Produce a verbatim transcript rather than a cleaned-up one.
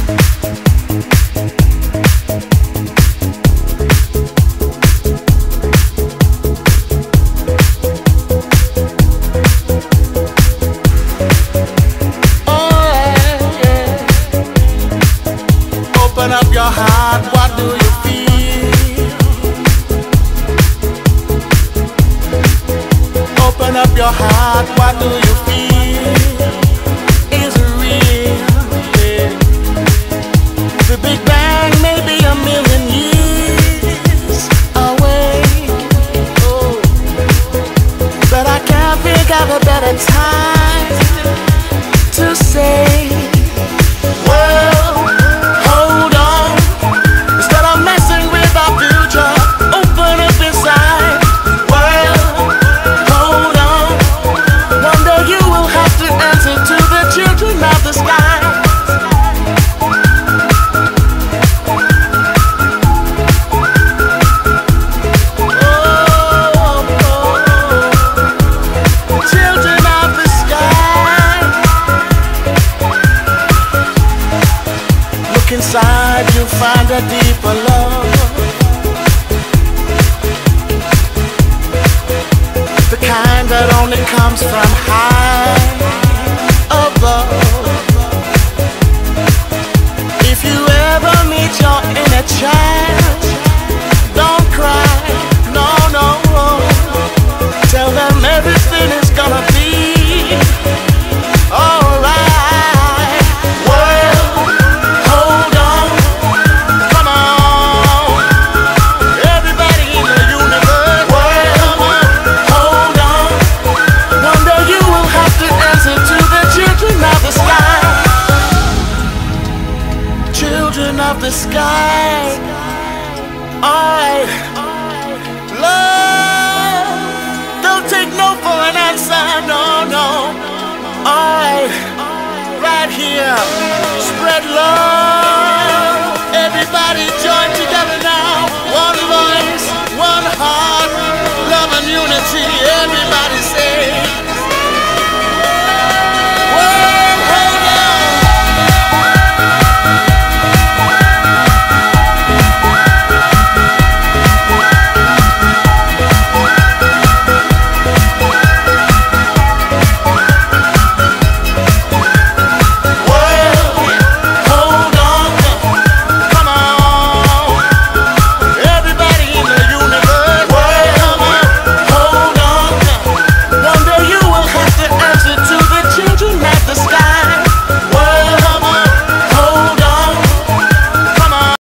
Open up your heart, what do you feel? Open up your heart, what do you feel? Is it real? Yeah. The Big Bang may be a million years away, oh, but I can't think of a better time to say, well, hold on, instead of messing with our future, open up inside. Well, hold on, one day you will have to answer to the children of the sky. Oh, oh, children of the sky. Look inside, you find a deeper love, the kind that only comes from high above. If you ever meet your inner child, don't cry, no, no. Tell them everything is gonna be alright. Well, hold on, come on, everybody in the universe. Well, hold on, one day you will have to answer to the children of the sky. Children of the sky, I love, don't take no for an answer, no, no. I right here, spread love.